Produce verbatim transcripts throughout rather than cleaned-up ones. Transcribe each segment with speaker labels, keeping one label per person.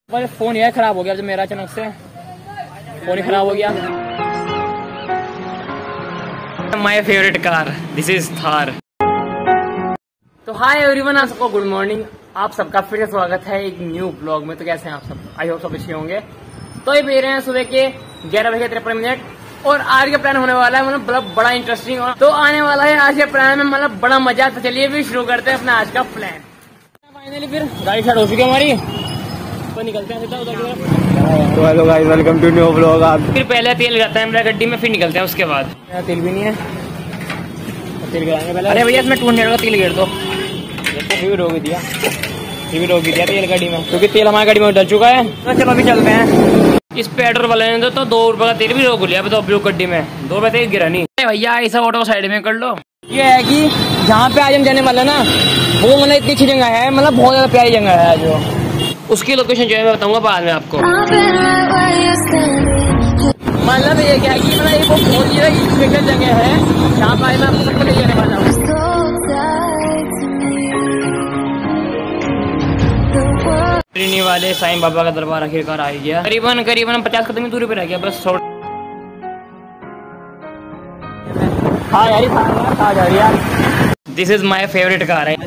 Speaker 1: पर फोन यह खराब हो गया जब मेरा अचानक से फोन ही खराब हो गया। My favourite car this is Thar. तो हाय एवरीवन, आप सबको गुड मॉर्निंग। आप सबका फिर से स्वागत है एक न्यू ब्लॉग में। तो कैसे हैं आप सब? आई होप सब अच्छे होंगे। तो ये बज रहे हैं सुबह के ग्यारह बजे तिरपन मिनट और आज का प्लान होने वाला है मतलब बड़ा इंटरेस्टिंग। तो आने वाला है आज के प्लान में मतलब बड़ा मजा। तो चलिए भी शुरू करते हैं अपना आज का प्लान। फाइनली फिर गाड़ी स्टार्ट हो चुकी है हमारी, तो निकलते हैं सीधा उधर की तरफ।
Speaker 2: तो hello guys, welcome to new blog. आप
Speaker 1: फिर पहले तेल लगाता है मेरा गड्डी में, फिर निकलते हैं उसके बाद। यहाँ तेल भी नहीं है, तेल गिराएंगे पहले। अरे भैया इसमें टू हंड्रेड का तेल गिर दो। फिर रोक दिया, फिर रोक दिया तेल गाड़ी में, क्योंकि तेल हमारी गाड़ी में डल चुका है। तो चलो अभी चलते हैं। इस पेट्रोल वाले ने तो दो रुपए का तेल भी रोक लिया तो ब्लू गड्डी में दो रुपए तेल गिरा नहीं। भैया ऐसा ऑटो साइड में कर लो। ये है कि जहाँ पे आज हम जाने वाले ना वो मतलब इतनी अच्छी जगह है, मतलब बहुत ज्यादा प्यारी जगह है। जो उसकी लोकेशन जो है मैं बताऊंगा बाद में आपको। मतलब ये क्या है कि मतलब ये बहुत ही स्पेशल जगह है जहाँ पर मैं आपको सबको ले जाने वाला हूँ। ट्रेनी वाले साईं बाबा का दरबार आखिरकार आ गया। करीबन करीबन पचास कदम की दूरी पे रह गया बस। थोड़ा हाँ यार, आ जा रही यार। This is my favourite car है।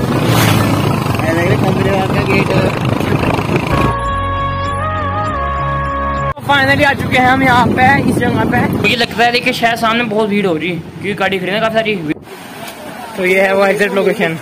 Speaker 1: फाइनली आ चुके हैं हम यहाँ पे इस जगह पे। मुझे लगता है कि शायद सामने बहुत भीड़ हो रही है क्योंकि गाड़ी खड़ी है काफी सारी। तो ये है वो एग्जैक्ट लोकेशन।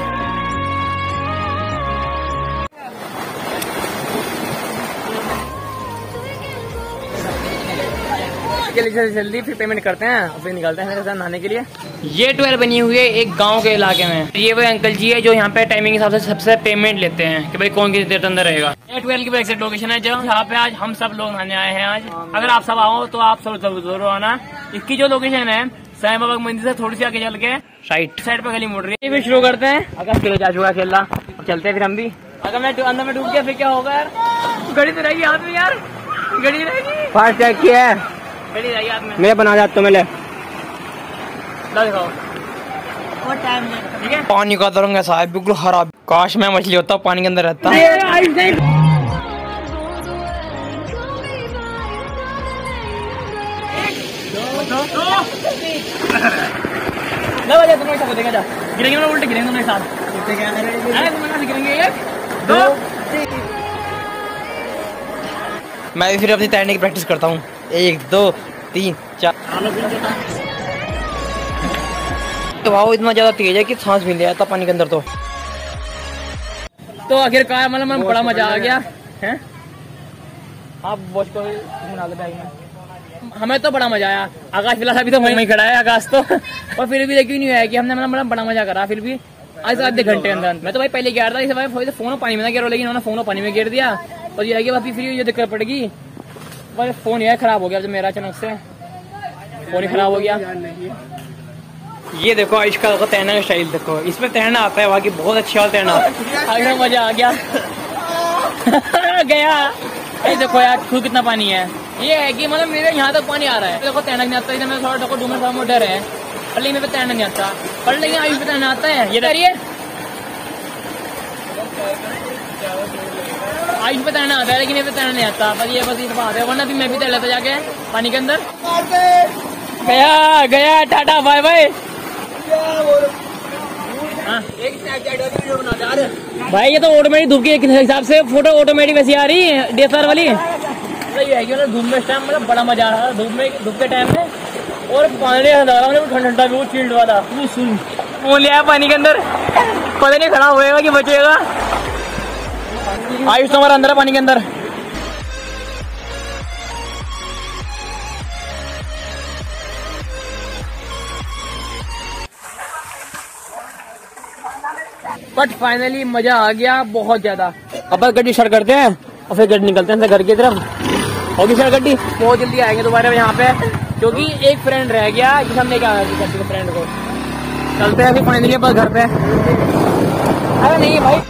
Speaker 1: जल्दी जल्दी फिर पेमेंट करते हैं और फिर निकलते हैं मेरे साथ नहाने के लिए। ये ट्वेल्व बनी हुई है एक गांव के इलाके में। ये वो अंकल जी है जो यहाँ पे टाइमिंग के हिसाब से सबसे पेमेंट लेते हैं कि भाई कौन कितनी देर अंदर रहेगा। ये ट्वेल्व की एग्जैक्ट लोकेशन है जो यहाँ पे आज हम सब लोग नहाने आए हैं। आज अगर आप सब आओ तो आप सब जरूर आना। इसकी जो लोकेशन है साईं बाबा मंदिर से थोड़ी सी आगे चल के राइट साइड पे गली मुड़ रही है। फिर शुरू करते हैं। अगर खेले जा चुका खेलना, चलते हैं फिर हम भी। अगर मैं अंदर में डूब गया फिर क्या होगा यार? गड़ी तो रहेगी हाथ में यार, गड़ी रहेगी।
Speaker 2: फास्ट चेक किया है मैं बना जाता मैं ले
Speaker 1: पानी का तो रंग ऐसा है बिल्कुल हरा। काश मैं मछली होता पानी के अंदर रहता। गिरेंगे उल्टे गिरेंगे साथ गिरेंगे। मैं फिर अपनी तैरने की प्रैक्टिस करता हूँ। एक दो तीन चार। तो वाह इतना ज्यादा तेज है कि सांस भी ले आता पानी के अंदर। तो तो आखिरकार मतलब बड़ा मजा आ गया है। आप वॉच को बना लो बैग में। हमें तो बड़ा मजा आया। आकाश फिलहाल अभी तो वहीं खड़ा है आकाश तो। और फिर भी देखिए नहीं हुआ है कि हमने मतलब बड़ा मजा करा। फिर भी आज आधे घंटे अंदर मैं तो भाई पहले गिर रहा था। इसे भाई फोन पानी में ना गिरो, लेकिन उन्होंने फोन पानी में गिर दिया और ये आगे फिर ये दिक्कत पड़ेगी। पर फोन यह खराब हो गया जब मेरा अचानक से फोन ही खराब हो गया। ये देखो आयुष का तैरने का स्टाइल देखो, इसमें तैरना आता है वहाँ की बहुत अच्छा तैरना। आगे मजा आ गया। गया ये देखो यार खूब कितना पानी है। ये है कि मतलब मेरे यहाँ तक पानी आ रहा है। देखो तैरना नहीं आता है, मैं थोड़ा देखो डूबने का डर है। पर लेकिन मेरे पे तैरना नहीं आता, पर लेकिन आयुष पे तैरना आता है। ये तैरिए आयुष पे तैरना आता है लेकिन ये पे तैरना नहीं आता। पर ये बस इस बात है, वरना भी मैं भी तैर लेता जाके पानी के अंदर। गया गया टाटा बाय बाय। भाई ये तो ऑटोमेटिक धूप के हिसाब से फोटो ऑटोमेटिक वैसी आ रही है डी एस एल आर वाली। सही है कि मतलब धूप में इस टाइम मतलब बड़ा मजा आ रहा है धूप में, धूप के टाइम में। और पानी ठंडा ठंडा भी चिल्ड वाला वो लिया पानी के अंदर। पता नहीं खड़ा होएगा कि बचेगा। आयुष तो हमारा अंदर है पानी के अंदर। बट फाइनली मजा आ गया बहुत ज्यादा। अब बस गड्डी स्टार्ट करते हैं और फिर गड्डी निकलते हैं घर की तरफ। होगी सर गड्डी बहुत जल्दी आएंगे दोबारा यहाँ पे, क्योंकि एक फ्रेंड रह गया जिसे हमने क्या फ्रेंड को। चलते हैं अभी फाइनली बस घर पे। अरे नहीं भाई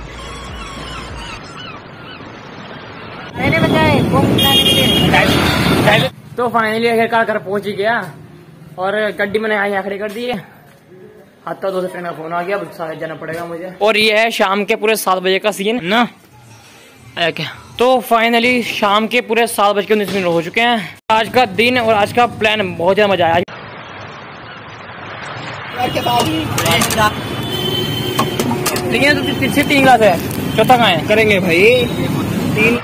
Speaker 1: तो फाइनली आखिरकार घर पहुंच ही गया और गड्डी मैंने यहाँ खड़ी कर दी है। हत्ता दो से फ्रेंड का फोन आ गया, अब जाना पड़ेगा मुझे। और ये है शाम के पूरे सात बजे का सीन ना। आया क्या। तो फाइनली शाम के पूरे सात बज के उन्नीस मिनट हो चुके हैं। आज का दिन और आज का प्लान बहुत ज़्यादा मजा आया। तीन तो तीन क्लास है, चौथा कहाँ है?
Speaker 2: करेंगे भाई तीन।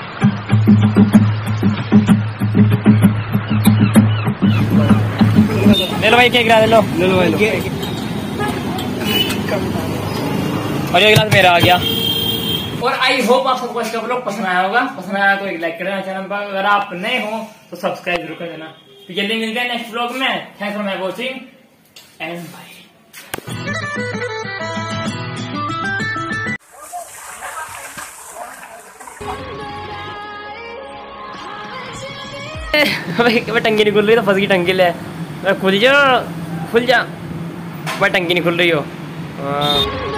Speaker 1: ले लो भाई, क्या गिलास ले लो।
Speaker 2: ले लो भाई।
Speaker 1: और ये गिलास मेरा आ गया। और आई होप आप सबको इसका व्लॉग पसंद आया होगा। पसंद आया तो एक लाइक कर देना चैनल पर, अगर आप नए हो तो सब्सक्राइब जरूर कर देना। तो जल्दी मिलते हैं नेक्स्ट व्लॉग में। Thanks for my watching and bye. भाई टंकी नहीं खुल रही तो फंस गई टंकी। ले खुल जा खुल जा भाई, टंकी नहीं खुल रही हो।